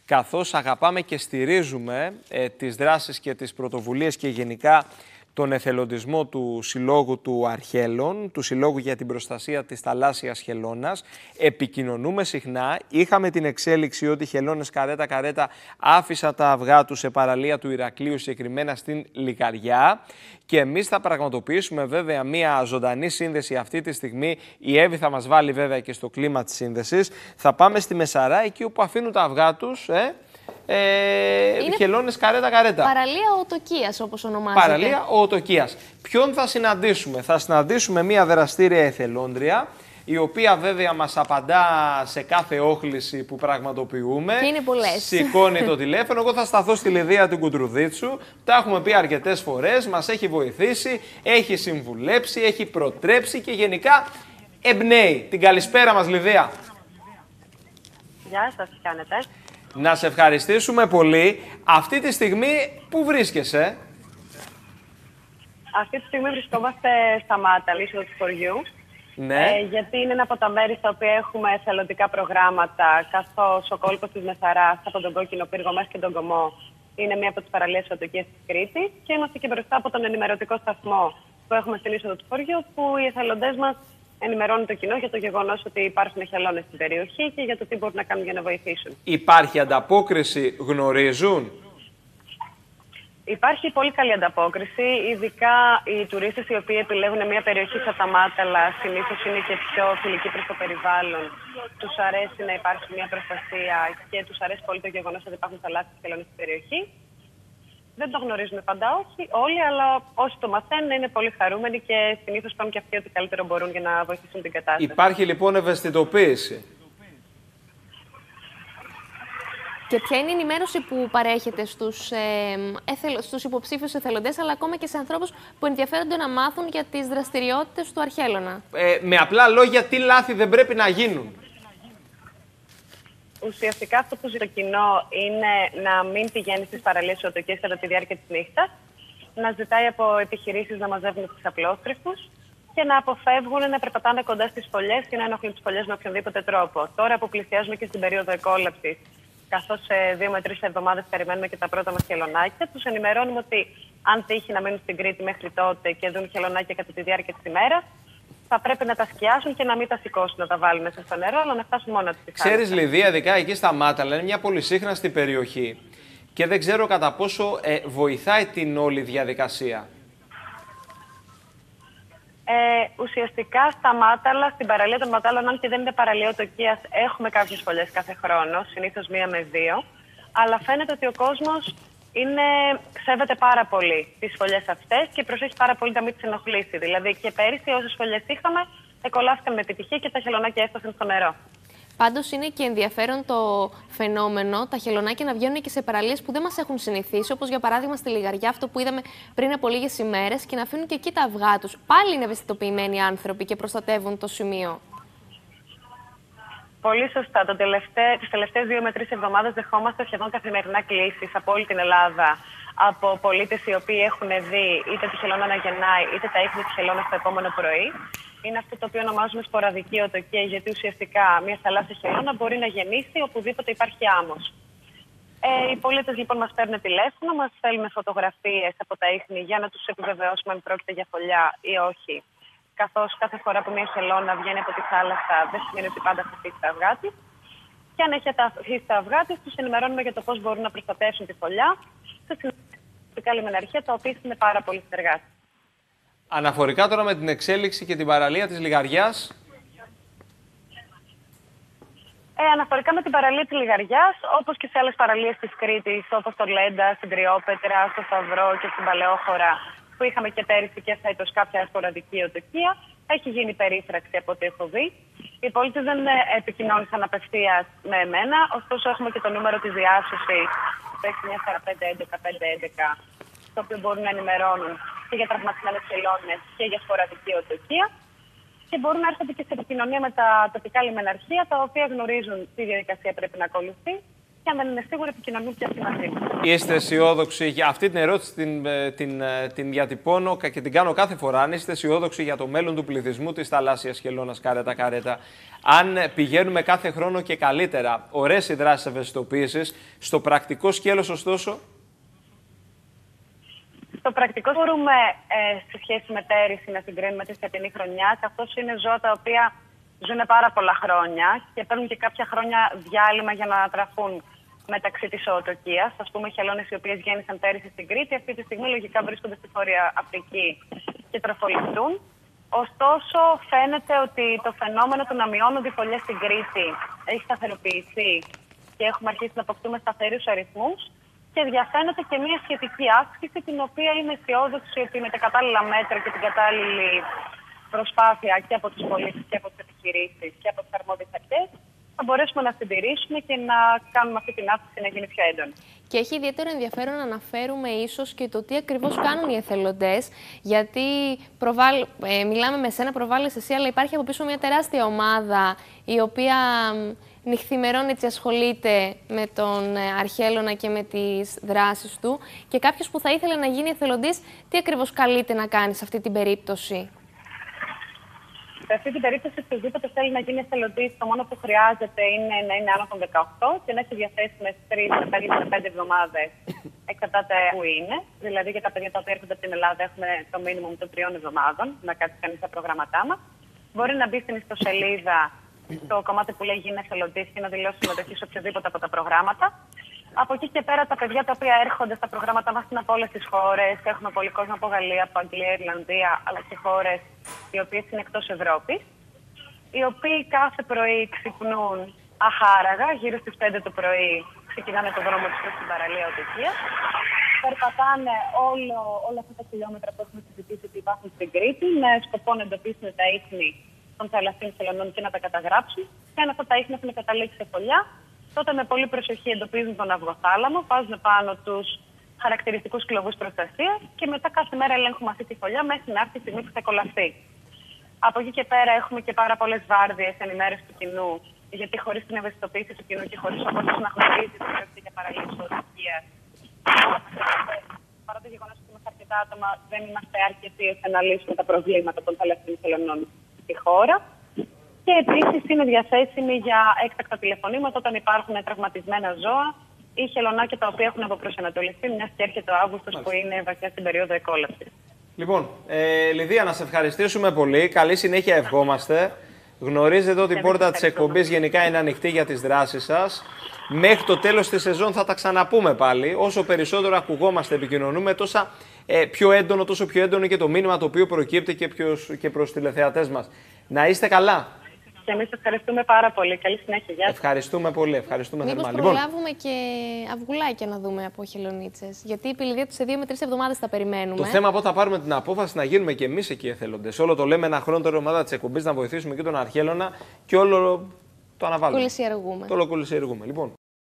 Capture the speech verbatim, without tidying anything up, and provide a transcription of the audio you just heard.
καθώς αγαπάμε και στηρίζουμε ε, τις δράσεις και τις πρωτοβουλίες και γενικά τον εθελοντισμό του Συλλόγου του Αρχέλων, του Συλλόγου για την Προστασία της Θαλάσσιας Χελώνας. Επικοινωνούμε συχνά. Είχαμε την εξέλιξη ότι οι χελώνες καρέτα-καρέτα άφησαν τα αυγά τους σε παραλία του Ηρακλείου, συγκεκριμένα στην Λιγαριά. Και εμείς θα πραγματοποιήσουμε βέβαια μία ζωντανή σύνδεση αυτή τη στιγμή. Η Εύη θα μας βάλει βέβαια και στο κλίμα της σύνδεσης. Θα πάμε στη Μεσαρά, εκεί όπου αφήνουν τα αυγά τους, ε, Ε, χελώνες καρέτα-καρέτα. Παραλία Οτοκίας, όπως ονομάζεται. Παραλία Οτοκίας. Ποιον θα συναντήσουμε? Θα συναντήσουμε μία δραστήρια εθελόντρια, η οποία βέβαια μας απαντά σε κάθε όχληση που πραγματοποιούμε. Και είναι πολλές. Σηκώνει το τηλέφωνο. Εγώ θα σταθώ στη Λιδία του Κουντρουδίτσου. Τα έχουμε πει αρκετές φορές. Μας έχει βοηθήσει, έχει συμβουλέψει, έχει προτρέψει και γενικά εμπνέει. Την καλησπέρα μας, Λιδία. Γεια σας, τι κάνετε? Να σε ευχαριστήσουμε πολύ. Αυτή τη στιγμή πού βρίσκεσαι? Αυτή τη στιγμή βρισκόμαστε στα Μάτα, είσοδο του χωριού. Ναι. Ε, γιατί είναι ένα από τα μέρη στα οποία έχουμε εθελοντικά προγράμματα, καθώς ο κόλπος της Μεσαράς από τον Κόκκινο Πύργο μέχρι και τον Κωμό είναι μία από τις παραλίες Οτοκίας της Κρήτης. Και είμαστε και μπροστά από τον ενημερωτικό σταθμό που έχουμε στην είσοδο του χωριού, που οι εθελοντές μας ενημερώνουν το κοινό για το γεγονός ότι υπάρχουν χελώνες στην περιοχή και για το τι μπορούν να κάνουν για να βοηθήσουν. Υπάρχει ανταπόκριση, γνωρίζουν? Υπάρχει πολύ καλή ανταπόκριση, ειδικά οι τουρίστες οι οποίοι επιλέγουν μια περιοχή σαν τα Μάταλα, συνήθως είναι και πιο φιλική προς το περιβάλλον. Τους αρέσει να υπάρχει μια προστασία και τους αρέσει πολύ το γεγονός ότι υπάρχουν θαλάσσιες χελώνες στην περιοχή. Δεν το γνωρίζουμε πάντα όχι, όλοι, αλλά όσοι το μαθαίνουν είναι πολύ χαρούμενοι και συνήθως κάνουν και αυτοί ό,τι καλύτερο μπορούν για να βοηθήσουν την κατάσταση. Υπάρχει λοιπόν ευαισθητοποίηση. Και ποια είναι η ενημέρωση που παρέχετε στους, ε, εθελ, στους υποψήφιους εθελοντές, αλλά ακόμα και σε ανθρώπους που ενδιαφέρονται να μάθουν για τις δραστηριότητες του Αρχέλωνα? Ε, με απλά λόγια, τι λάθη δεν πρέπει να γίνουν? Ουσιαστικά αυτό που ζητώ το κοινό είναι να μην πηγαίνει στις παραλίες Οτοκίας κατά τη διάρκεια της νύχτας, να ζητάει από επιχειρήσεις να μαζεύουν τους απλόστρεφους και να αποφεύγουν να περπατάνε κοντά στις φωλιές και να ενοχλούν τις φωλιές με οποιονδήποτε τρόπο. Τώρα που πλησιάζουμε και στην περίοδο εκόλαψης, καθώς σε δύο με τρεις εβδομάδες περιμένουμε και τα πρώτα μας χελωνάκια, τους ενημερώνουμε ότι αν τύχει να μείνουν στην Κρήτη μέχρι τότε και δουν χελωνάκια κατά τη διάρκεια της ημέρας, θα πρέπει να τα σκιάσουν και να μην τα σηκώσουν, να τα βάλουν μέσα στο νερό, αλλά να φτάσουν μόνο στη θάλασσα. Ξέρεις, Λιδία, ειδικά εκεί στα Μάταλα, είναι μια πολυσύχναστη περιοχή και δεν ξέρω κατά πόσο ε, βοηθάει την όλη διαδικασία. Ε, ουσιαστικά στα Μάταλα, στην παραλία των Ματάλων, αν και δεν είναι παραλία Οτοκίας, έχουμε κάποιες φωλιές κάθε χρόνο, συνήθως μία με δύο. Αλλά φαίνεται ότι ο κόσμος είναι, σέβεται πάρα πολύ τις φωλιές αυτές και προσέχει πάρα πολύ να μην τις ενοχλήσει. Δηλαδή και πέρυσι όσες φωλιές είχαμε, εκολάφθηκαν με επιτυχία και τα χελωνάκια έφτασαν στο νερό. Πάντως είναι και ενδιαφέρον το φαινόμενο τα χελωνάκια να βγαίνουν και σε παραλίες που δεν μας έχουν συνηθίσει, όπως για παράδειγμα στη Λιγαριά, αυτό που είδαμε πριν από λίγες ημέρες, και να αφήνουν και εκεί τα αυγά τους. Πάλι είναι ευαισθητοποιημένοι άνθρωποι και προστατεύουν το σημείο. Πολύ σωστά. Το τελευταί, τις τελευταίες δύο με τρεις εβδομάδες δεχόμαστε σχεδόν καθημερινά κλήσεις από όλη την Ελλάδα, από πολίτες οι οποίοι έχουν δει είτε τη χελώνα να γεννάει, είτε τα ίχνη της χελώνας το επόμενο πρωί. Είναι αυτό το οποίο ονομάζουμε σποραδική οτοκία, γιατί ουσιαστικά μια θαλάσσια χελώνα μπορεί να γεννήσει οπουδήποτε υπάρχει άμμος. Ε, οι πολίτες λοιπόν μας παίρνουν τηλέφωνο, μας στέλνουν φωτογραφίες από τα ίχνη για να τους επιβεβαιώσουμε αν πρόκειται για φωλιά ή όχι. Καθώς κάθε φορά που μια χελώνα βγαίνει από τη θάλασσα, δεν σημαίνει ότι πάντα θα αφήσει τα αυγά της. Και αν έχει αφήσει τα αυγά της, τους ενημερώνουμε για το πώς μπορούν να προστατεύσουν τη φωλιά σε συνεργατικά λιμεναρχεία, τα οποία είναι πάρα πολύ συνεργάτες. Αναφορικά τώρα με την εξέλιξη και την παραλία της Λιγαριάς. Ε, αναφορικά με την παραλία της Λιγαριάς, όπως και σε άλλες παραλίες της Κρήτης, όπως το Λέντα, στην Τριόπετρα, στο Σταυρό και στην Παλαιόχώρα, που είχαμε και πέρυσι και φέτος κάποια σποραδική οτοκία, έχει γίνει περίφραξη από ό,τι έχω δει. Οι πολίτες δεν επικοινώνησαν απευθείας με εμένα, ωστόσο έχουμε και το νούμερο της διάσωσης, το έξι εννιά τέσσερα πέντε έντεκα πέντε έντεκα, στο οποίο μπορούν να ενημερώνουν και για τραυματισμένες χελώνες και για σποραδική οτοκία. Και μπορούν να έρχονται και σε επικοινωνία με τα τοπικά λιμεναρχεία, τα οποία γνωρίζουν τι διαδικασία πρέπει να ακολουθεί και αν δεν είναι σίγουροι, επικοινωνούν και αυτοί μαζί μας. Είστε αισιόδοξοι για αυτή την ερώτηση, την, την, την διατυπώνω και την κάνω κάθε φορά. Αν είστε αισιόδοξοι για το μέλλον του πληθυσμού της θαλάσσιας χελώνας Καρέτα-Καρέτα, αν πηγαίνουμε κάθε χρόνο και καλύτερα, ωραίες οι δράσεις ευαισθητοποίησης, στο πρακτικό σκέλος, ωστόσο. Στο πρακτικό μπορούμε ε, σε σχέση με πέρυσι να συγκρίνουμε τη φετινή χρονιά, καθώς είναι ζώα τα οποία ζουν πάρα πολλά χρόνια και παίρνουν και κάποια χρόνια διάλειμμα για να ανατραφούν μεταξύ της οοτοκίας. Ας πούμε, χελώνες οι οποίες γέννησαν πέρυσι στην Κρήτη, αυτή τη στιγμή λογικά βρίσκονται στη Βόρεια Αφρική και τροφοληπτούν. Ωστόσο, φαίνεται ότι το φαινόμενο του να μειώνονται οι φωλιές στην Κρήτη έχει σταθεροποιηθεί και έχουμε αρχίσει να αποκτούμε σταθερούς αριθμούς και διαφαίνεται και μια σχετική αύξηση, την οποία είμαι αισιόδοξη ότι με τα κατάλληλα μέτρα και την κατάλληλη προσπάθεια και από τους πολίτες και από τις επιχειρήσεις και από τις αρμόδιες αρχές θα μπορέσουμε να συντηρήσουμε και να κάνουμε αυτή την αύξηση να γίνει πιο έντονη. Και έχει ιδιαίτερο ενδιαφέρον να αναφέρουμε ίσως και το τι ακριβώς κάνουν οι εθελοντές, γιατί προβάλλ, ε, μιλάμε με σένα, προβάλλεις εσύ, αλλά υπάρχει από πίσω μια τεράστια ομάδα η οποία νυχθημερών έτσι ασχολείται με τον αρχαίλωνα και με τις δράσεις του. Και κάποιος που θα ήθελε να γίνει εθελοντής, τι ακριβώς καλείται να κάνει σε αυτή την περίπτωση? Σε αυτή την περίπτωση, οποιοδήποτε θέλει να γίνει εθελοντής, το μόνο που χρειάζεται είναι να είναι άνω των δεκαοκτώ και να έχει διαθέσιμες τρεις με πέντε εβδομάδες, εξαρτάται που είναι. Δηλαδή, για τα παιδιά τα οποία έρχονται από την Ελλάδα, έχουμε το μίνιμουμ των τριών εβδομάδων να κάτσει κανείς τα προγράμματά μας. Μπορεί να μπει στην ιστοσελίδα, στο κομμάτι που λέει Γίνει εθελοντής, και να δηλώσει συμμετοχή σε οποιοδήποτε από τα προγράμματα. Από εκεί και πέρα, τα παιδιά τα οποία έρχονται στα προγράμματα μας είναι από όλες τις χώρες. Έχουμε πολύ κόσμο από Γαλλία, από Αγγλία, Ιρλανδία, αλλά και χώρες οι οποίες είναι εκτός Ευρώπης. Οι οποίοι κάθε πρωί ξυπνούν αχάραγα, γύρω στις πέντε το πρωί, ξεκινάνε το δρόμο τους προς την παραλία Οτοκίας. Περπατάνε όλο, όλα αυτά τα χιλιόμετρα που έχουμε συζητήσει ότι υπάρχουν στην Κρήτη, με σκοπό να εντοπίσουν τα ίχνη των θαλασσίων χελωνών και να τα καταγράψουν. Και αν αυτά τα ίχνη έχουν καταλήξει σε φωλιά, τότε με πολύ προσοχή εντοπίζουν τον αυγοθάλαμο, βάζουν πάνω τους χαρακτηριστικούς κλωβούς προστασίας και μετά κάθε μέρα ελέγχουμε αυτή τη φωλιά μέχρι να έρθει η στιγμή που θα κολλαστεί. Από εκεί και πέρα έχουμε και πάρα πολλές βάρδιες ενημέρωσης του κοινού, γιατί χωρίς την ευαισθητοποίηση του κοινού και χωρίς ο κόσμος να γνωρίζει ότι πρόκειται για παραλίες οδηγίας, παρά το γεγονός ότι είμαστε αρκετά άτομα, δεν είμαστε αρκετοί ώστε να λύσουμε τα προβλήματα των θαλασσίων χελωνών στη χώρα. Και επίσης είναι διαθέσιμη για έκτακτα τηλεφωνήματα όταν υπάρχουν τραυματισμένα ζώα ή χελωνάκια τα οποία έχουν αποπροσανατολιστεί, μιας και έρχεται ο Αύγουστος που είναι βαθιά στην περίοδο εκόλαψης. Λοιπόν, ε, Λιδία, να σε ευχαριστήσουμε πολύ. Καλή συνέχεια ευχόμαστε. Γνωρίζετε ότι η πόρτα της εκπομπής γενικά είναι ανοιχτή για τις δράσεις σας. Μέχρι το τέλος της σεζόν θα τα ξαναπούμε πάλι. Όσο περισσότερο ακουγόμαστε, επικοινωνούμε, τόσα ε, πιο έντονο, τόσο πιο έντονο και το μήνυμα το οποίο προκύπτει και, ποιος, και προς τηλεθεατές μας. Να είστε καλά. Και εμείς ευχαριστούμε πάρα πολύ. Καλή συνέχεια. Γεια σας. Ευχαριστούμε πολύ. Ευχαριστούμε Μήπως θερμά. προλάβουμε λοιπόν και αυγουλάκια να δούμε από χελωνίτσες? Γιατί η πηλιδία του σε δύο με τρεις εβδομάδες θα περιμένουμε. Το θέμα πότε θα πάρουμε την απόφαση να γίνουμε και εμείς εκεί εθελοντές. Όλο το λέμε ένα χρόνο τώρα ομάδα της εκπομπής να βοηθήσουμε και τον αρχαίλωνα και όλο το αναβάλουμε. Κολυσιεργούμε. Το όλο κολυσιεργούμε. Λοιπόν.